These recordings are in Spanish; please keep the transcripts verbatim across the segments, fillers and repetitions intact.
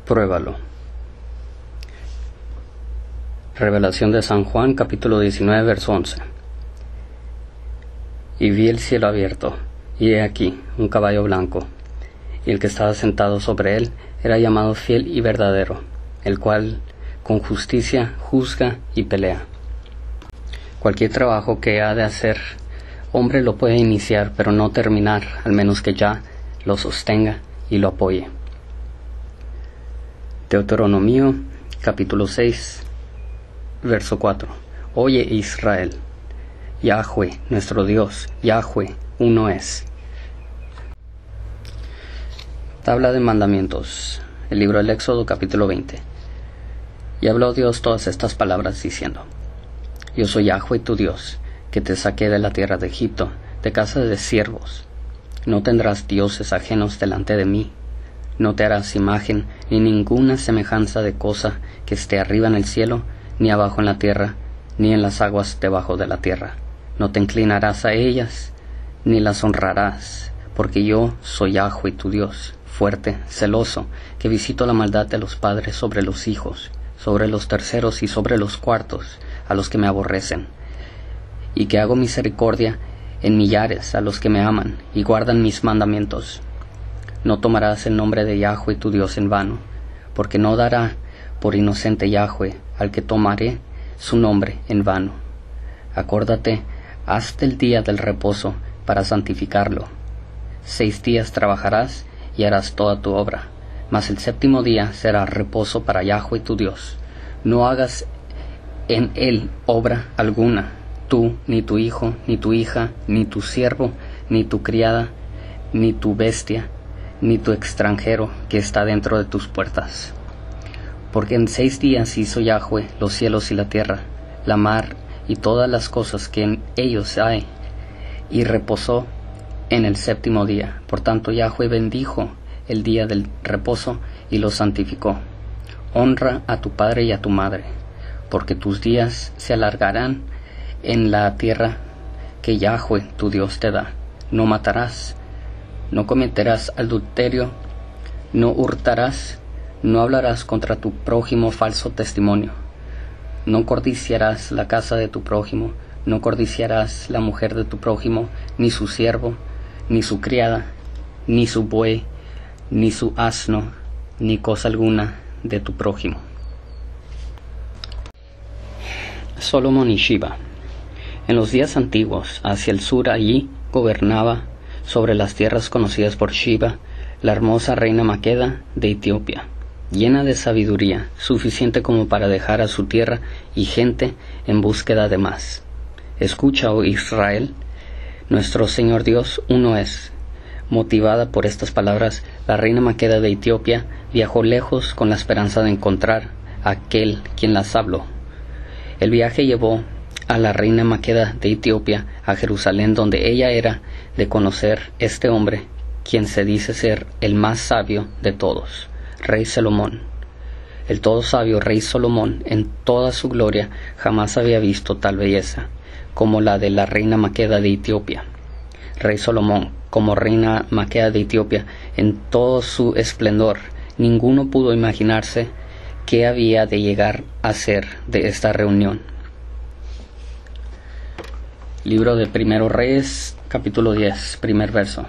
Pruébalo. Revelación de San Juan, capítulo diecinueve, verso once. Y vi el cielo abierto, y he aquí un caballo blanco, y el que estaba sentado sobre él era llamado Fiel y Verdadero, el cual con justicia juzga y pelea. Cualquier trabajo que ha de hacer hombre lo puede iniciar, pero no terminar, al menos que ya lo sostenga y lo apoye. Deuteronomio, capítulo seis, verso cuatro. Oye, Israel, Yahweh, nuestro Dios, Yahweh, uno es. Tabla de mandamientos. El libro del Éxodo, capítulo veinte. Y habló Dios todas estas palabras diciendo: Yo soy Yahweh tu Dios, que te saqué de la tierra de Egipto, de casa de siervos. No tendrás dioses ajenos delante de mí. No te harás imagen ni ninguna semejanza de cosa que esté arriba en el cielo, ni abajo en la tierra, ni en las aguas debajo de la tierra. No te inclinarás a ellas, ni las honrarás, porque yo soy Yahweh tu Dios, fuerte, celoso, que visito la maldad de los padres sobre los hijos, sobre los terceros y sobre los cuartos, a los que me aborrecen, y que hago misericordia en millares a los que me aman y guardan mis mandamientos. No tomarás el nombre de Yahweh tu Dios en vano, porque no dará por inocente Yahweh al que tomaré su nombre en vano. Acuérdate hasta el día del reposo para santificarlo. Seis días trabajarás y harás toda tu obra, mas el séptimo día será reposo para Yahweh tu Dios. No hagas en él obra alguna, tú, ni tu hijo, ni tu hija, ni tu siervo, ni tu criada, ni tu bestia, ni tu extranjero que está dentro de tus puertas. Porque en seis días hizo Yahweh los cielos y la tierra, la mar y todas las cosas que en ellos hay, y reposó en el séptimo día. Por tanto Yahweh bendijo el día del reposo y lo santificó. Honra a tu padre y a tu madre, porque tus días se alargarán en la tierra que Yahweh tu Dios te da. No matarás, no cometerás adulterio, no hurtarás, no hablarás contra tu prójimo falso testimonio, no codiciarás la casa de tu prójimo, no codiciarás la mujer de tu prójimo, ni su siervo, ni su criada, ni su buey, ni su asno, ni cosa alguna de tu prójimo. Solomón y Shiva. En los días antiguos, hacia el sur allí gobernaba sobre las tierras conocidas por Shiva, la hermosa reina Maqueda de Etiopía, llena de sabiduría, suficiente como para dejar a su tierra y gente en búsqueda de más. Escucha, oh Israel, nuestro Señor Dios uno es. Motivada por estas palabras, la reina Maqueda de Etiopía viajó lejos con la esperanza de encontrar a aquel quien las habló. El viaje llevó a la reina Maqueda de Etiopía a Jerusalén, donde ella era de conocer este hombre, quien se dice ser el más sabio de todos, Rey Salomón. El todo sabio Rey Salomón, en toda su gloria, jamás había visto tal belleza como la de la reina Maqueda de Etiopía. Rey Salomón, como reina Maqueda de Etiopía, en todo su esplendor, ninguno pudo imaginarse qué había de llegar a ser de esta reunión. Libro de Primero Reyes, capítulo diez, primer verso.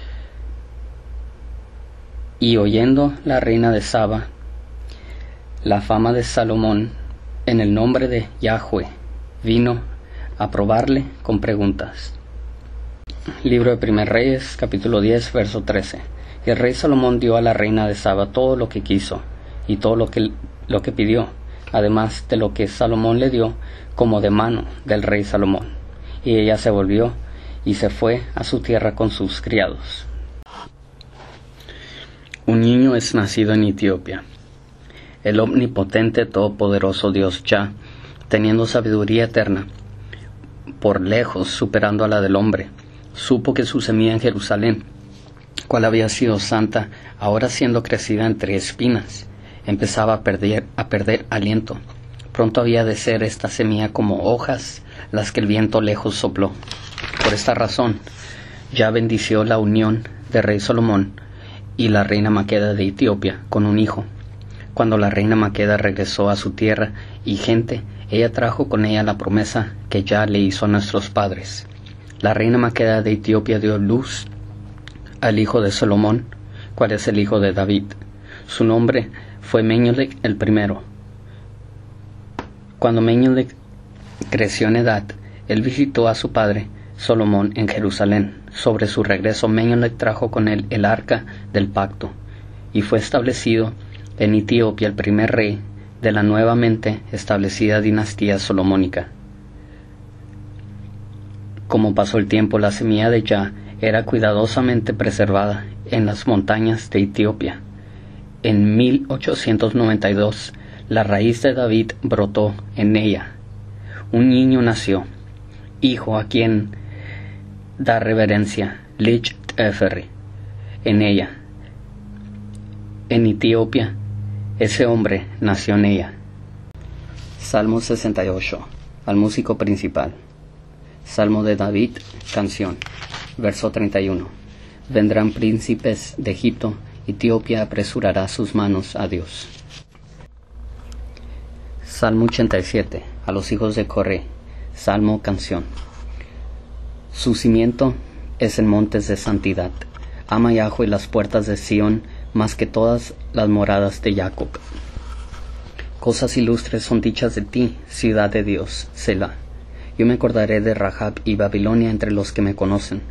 Y oyendo la reina de Saba la fama de Salomón en el nombre de Yahweh, vino a probarle con preguntas. Libro de Primer Reyes, capítulo diez, verso trece. Y el rey Salomón dio a la reina de Saba todo lo que quiso y todo lo que, lo que pidió, además de lo que Salomón le dio como de mano del rey Salomón. Y ella se volvió y se fue a su tierra con sus criados. Un niño es nacido en Etiopía. El omnipotente, todopoderoso Dios Yah, teniendo sabiduría eterna, por lejos superando a la del hombre, supo que su semilla en Jerusalén, cual había sido santa, ahora siendo crecida entre espinas, empezaba a perder, a perder aliento. Pronto había de ser esta semilla como hojas, las que el viento lejos sopló. Por esta razón, ya bendició la unión de rey Salomón y la reina Maqueda de Etiopía con un hijo, Cuando la reina Maqueda regresó a su tierra y gente, ella trajo con ella la promesa que ya le hizo a nuestros padres. La reina Maqueda de Etiopía dio luz al hijo de Salomón, cual es el hijo de David. Su nombre fue Meñolec el primero. Cuando Meñolec creció en edad, él visitó a su padre Salomón en Jerusalén. Sobre su regreso, Meñolec trajo con él el arca del pacto, y fue establecido en Etiopía el primer rey de la nuevamente establecida dinastía solomónica. Como pasó el tiempo, la semilla de Yah era cuidadosamente preservada en las montañas de Etiopía. En mil ochocientos noventa y dos, la raíz de David brotó en ella. Un niño nació, hijo a quien da reverencia, Lich Teferi, en ella. En Etiopía, ese hombre nació en ella. Salmo sesenta y ocho. Al músico principal. Salmo de David, canción. Verso treinta y uno. Vendrán príncipes de Egipto, Etiopía apresurará sus manos a Dios. Salmo ochenta y siete. A los hijos de Coré. Salmo, canción. Su cimiento es en montes de santidad. Ama Yahweh las puertas de Sión más que todas las moradas de Jacob. Cosas ilustres son dichas de ti, ciudad de Dios, Selah. Yo me acordaré de Rahab y Babilonia entre los que me conocen.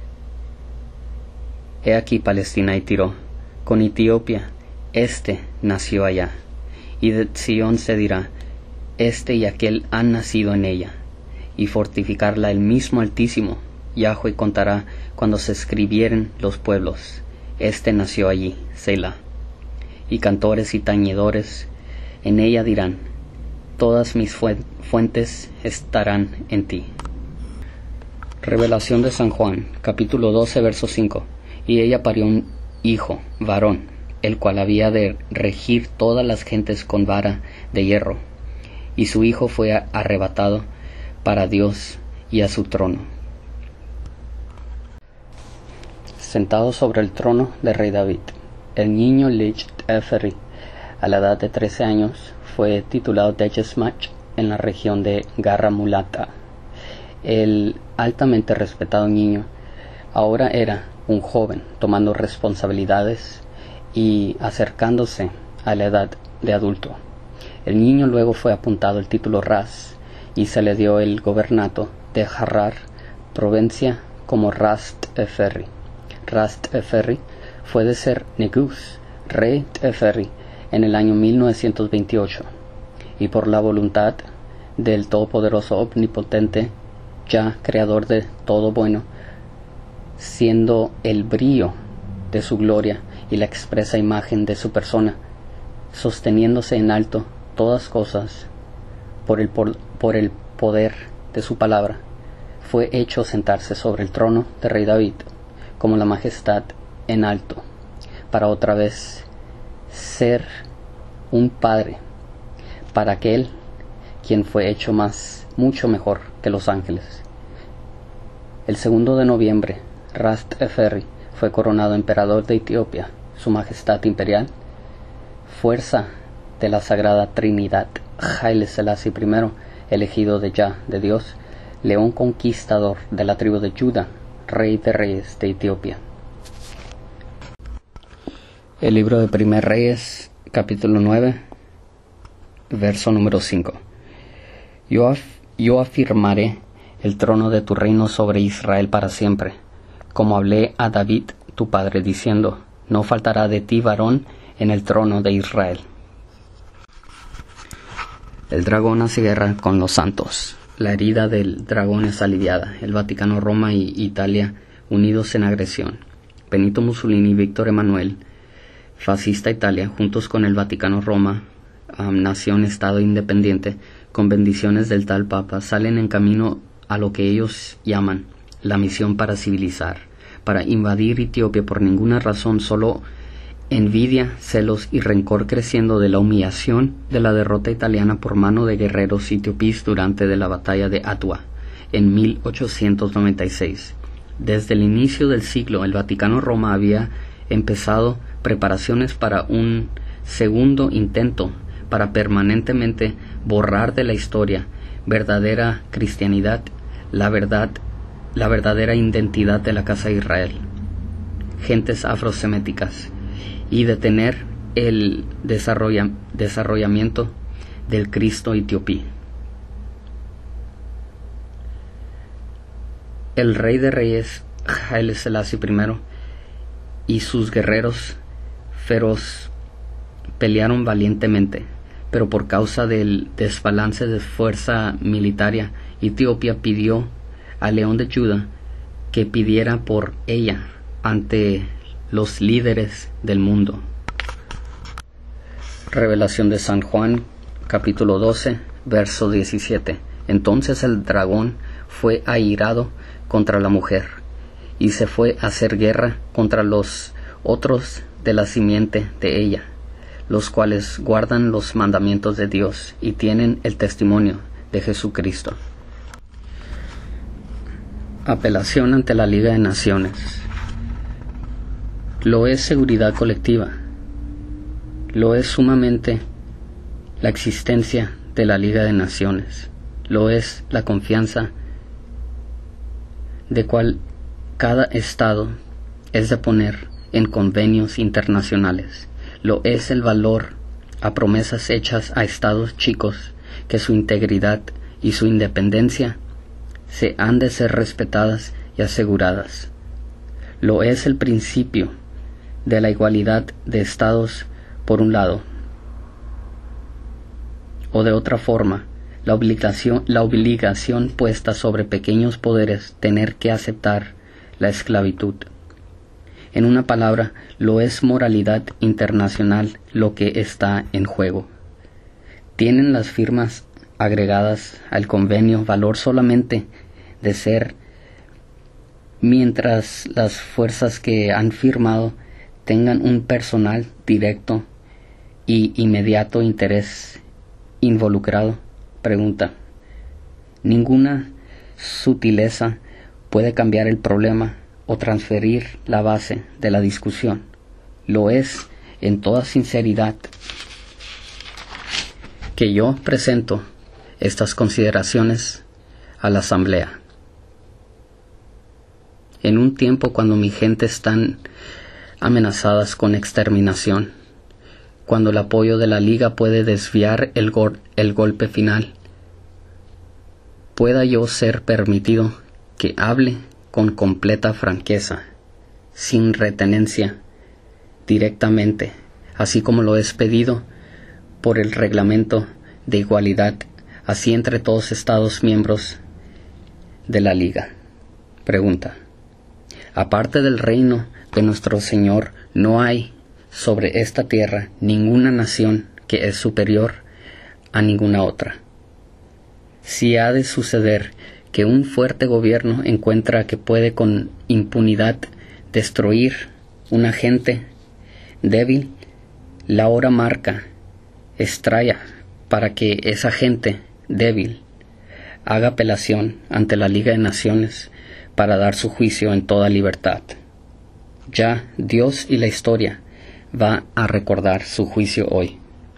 He aquí Palestina y Tiro, con Etiopía, este nació allá. Y de Sión se dirá, este y aquel han nacido en ella. Y fortificarla el mismo Altísimo, Yahweh contará cuando se escribieren los pueblos. Este nació allí, Selah. Y cantores y tañedores en ella dirán, todas mis fuentes estarán en ti. Revelación de San Juan, capítulo doce, verso cinco. Y ella parió un hijo, varón, el cual había de regir todas las gentes con vara de hierro. Y su hijo fue arrebatado para Dios y a su trono. Sentado sobre el trono de rey David, el niño Lich Teferi, a la edad de trece años, fue titulado Tejesmach en la región de Garra Mulata. El altamente respetado niño ahora era un joven tomando responsabilidades y acercándose a la edad de adulto. El niño luego fue apuntado el título Ras y se le dio el gobernato de Harar, provincia como Ras Teferi. Ras Teferi fue de ser Negus, rey Teferi, en el año mil novecientos veintiocho, y por la voluntad del Todopoderoso Omnipotente, ya creador de todo bueno, siendo el brillo de su gloria y la expresa imagen de su persona, sosteniéndose en alto todas cosas por el, por, por el poder de su palabra, fue hecho sentarse sobre el trono de rey David, como la majestad en alto, para otra vez ser un padre para aquel quien fue hecho más, mucho mejor que los ángeles. El segundo de noviembre, Ras Teferi fue coronado emperador de Etiopía. Su majestad imperial, fuerza de la Sagrada Trinidad, Haile Selassie primero, elegido de Yah, de Dios, león conquistador de la tribu de Judá, rey de reyes de Etiopía. El libro de Primer Reyes, capítulo nueve, verso número cinco. Yo, af yo afirmaré el trono de tu reino sobre Israel para siempre, como hablé a David tu padre, diciendo, no faltará de ti varón en el trono de Israel. El dragón hace guerra con los santos. La herida del dragón es aliviada. El Vaticano, Roma y Italia unidos en agresión. Benito Mussolini y Víctor Emanuel, fascista Italia, juntos con el Vaticano, Roma, um, nación-estado independiente, con bendiciones del tal Papa, salen en camino a lo que ellos llaman la misión para civilizar, para invadir Etiopía por ninguna razón, solo envidia, celos y rencor creciendo de la humillación de la derrota italiana por mano de guerreros etiopíes durante de la batalla de Adwa en mil ochocientos noventa y seis. Desde el inicio del siglo, el Vaticano Roma había empezado preparaciones para un segundo intento para permanentemente borrar de la historia verdadera cristianidad, la verdad, la verdadera identidad de la casa de Israel, gentes afroseméticas, y detener el desarrolla, desarrollamiento del Cristo etiopí. El rey de reyes, Haile Selassie primero, y sus guerreros feroz pelearon valientemente, pero por causa del desbalance de fuerza militar, Etiopía pidió al león de Judá que pidiera por ella ante los líderes del mundo. Revelación de San Juan, capítulo doce, verso diecisiete. Entonces el dragón fue airado contra la mujer, y se fue a hacer guerra contra los otros de la simiente de ella, los cuales guardan los mandamientos de Dios y tienen el testimonio de Jesucristo. Apelación ante la Liga de Naciones. Lo es seguridad colectiva. Lo es sumamente la existencia de la Liga de Naciones. Lo es la confianza de cual cada Estado es de poner en convenios internacionales. Lo es el valor a promesas hechas a Estados chicos que su integridad y su independencia se han de ser respetadas y aseguradas. Lo es el principio de la igualdad de Estados por un lado, o de otra forma, la obligación, la obligación puesta sobre pequeños poderes tener que aceptar la esclavitud. En una palabra, lo es moralidad internacional lo que está en juego. ¿Tienen las firmas agregadas al convenio valor solamente de ser mientras las fuerzas que han firmado tengan un personal directo y inmediato interés involucrado? Pregunta. Ninguna sutileza puede cambiar el problema o transferir la base de la discusión. Lo es, en toda sinceridad, que yo presento estas consideraciones a la Asamblea. En un tiempo cuando mi gente están amenazadas con exterminación, cuando el apoyo de la Liga puede desviar el, go- el golpe final, pueda yo ser permitido que hable con completa franqueza, sin retenencia, directamente, así como lo es pedido por el reglamento de igualdad, así entre todos Estados miembros de la Liga. Pregunta. Aparte del reino de nuestro Señor, no hay sobre esta tierra ninguna nación que es superior a ninguna otra. Si ha de suceder que un fuerte gobierno encuentra que puede con impunidad destruir una gente débil, la hora marca, estrella para que esa gente débil haga apelación ante la Liga de Naciones para dar su juicio en toda libertad. Ya Dios y la historia va a recordar su juicio hoy.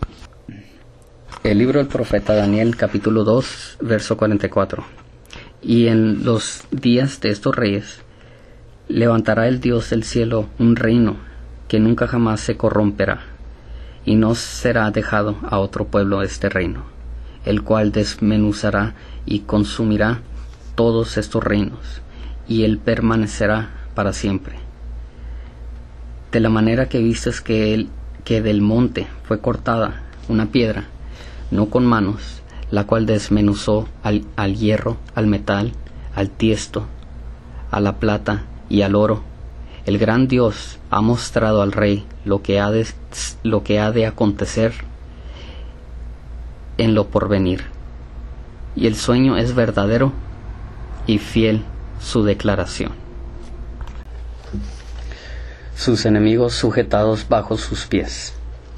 El libro del profeta Daniel, capítulo dos, verso cuarenta y cuatro. Y en los días de estos reyes levantará el Dios del cielo un reino que nunca jamás se corromperá, y no será dejado a otro pueblo este reino, el cual desmenuzará y consumirá todos estos reinos, y él permanecerá para siempre. De la manera que vistes que, él, que del monte fue cortada una piedra, no con manos, la cual desmenuzó al, al hierro, al metal, al tiesto, a la plata y al oro, el gran Dios ha mostrado al rey lo que ha de, lo que ha de acontecer en lo porvenir, y el sueño es verdadero y fiel su declaración. Sus enemigos sujetados bajo sus pies.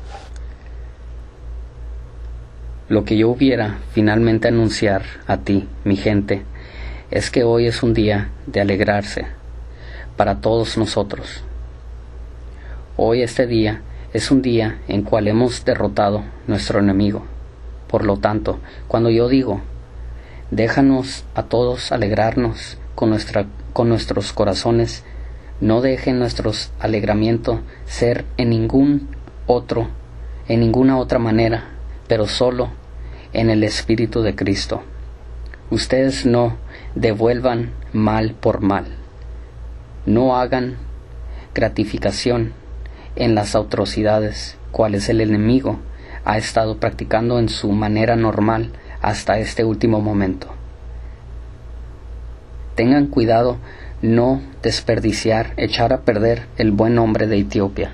Lo que yo hubiera finalmente anunciar a ti, mi gente, es que hoy es un día de alegrarse para todos nosotros. Hoy este día Es un día en cual hemos derrotado nuestro enemigo. Por lo tanto, cuando yo digo, déjanos a todos alegrarnos con, nuestra, con nuestros corazones, no dejen nuestro alegramiento ser en ningún otro, en ninguna otra manera, pero solo en el Espíritu de Cristo. Ustedes no devuelvan mal por mal. No hagan gratificación en las atrocidades cuales el enemigo ha estado practicando en su manera normal hasta este último momento. Tengan cuidado no desperdiciar, echar a perder el buen nombre de Etiopía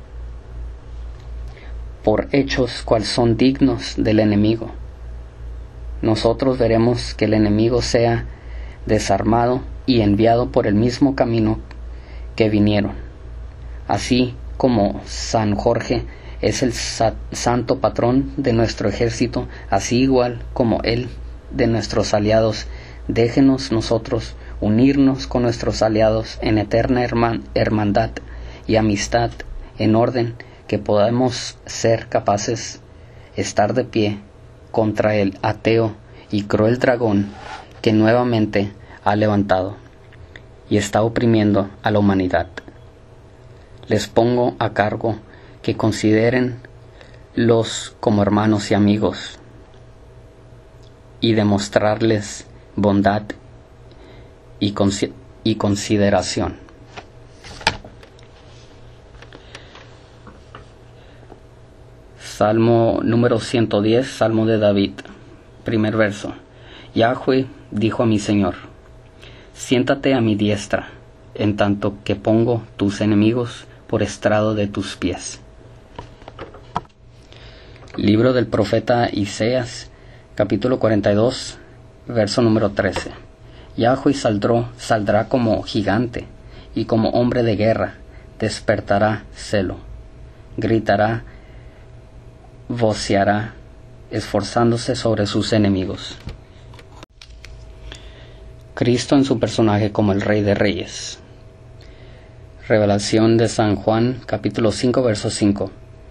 por hechos cuales son dignos del enemigo. Nosotros veremos que el enemigo sea desarmado y enviado por el mismo camino que vinieron. Así como San Jorge es el sa- santo patrón de nuestro ejército, así igual como él de nuestros aliados, déjenos nosotros unirnos con nuestros aliados en eterna herman- hermandad y amistad, en orden que podamos ser capaces estar de pie contra el ateo y cruel dragón que nuevamente ha levantado y está oprimiendo a la humanidad. Les pongo a cargo que consideren los como hermanos y amigos y demostrarles bondad y, consi- y consideración. Salmo número ciento diez, Salmo de David, primer verso. Yahweh dijo a mi Señor, siéntate a mi diestra, en tanto que pongo tus enemigos por estrado de tus pies. Libro del profeta Isaías, capítulo cuarenta y dos, verso número trece. Yahweh saldrá, saldrá como gigante, y como hombre de guerra, despertará celo, gritará, voceará, esforzándose sobre sus enemigos. Cristo en su personaje como el Rey de Reyes. Revelación de San Juan, capítulo cinco, verso cinco.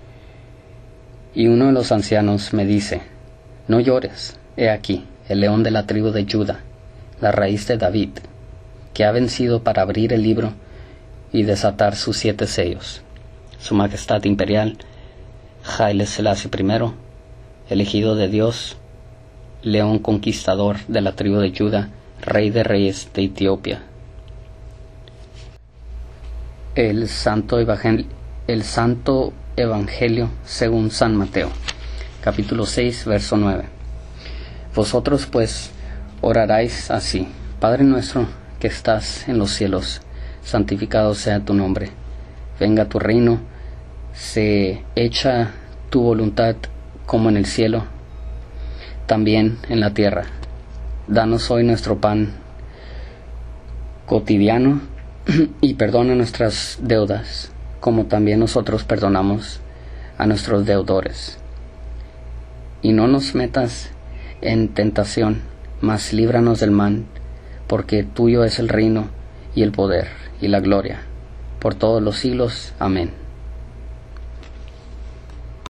Y uno de los ancianos me dice, no llores, he aquí, el león de la tribu de Judá, la raíz de David, que ha vencido para abrir el libro y desatar sus siete sellos. Su majestad imperial, Haile Selassie primero, elegido de Dios, león conquistador de la tribu de Judá, Rey de Reyes de Etiopía. El Santo Evangelio, el Santo Evangelio según San Mateo, capítulo seis, verso nueve. Vosotros pues oraréis así: Padre nuestro que estás en los cielos, santificado sea tu nombre. Venga tu reino, se hecha tu voluntad como en el cielo, también en la tierra. Danos hoy nuestro pan cotidiano y perdona nuestras deudas, como también nosotros perdonamos a nuestros deudores. Y no nos metas en tentación, mas líbranos del mal, porque tuyo es el reino y el poder y la gloria, por todos los siglos. Amén.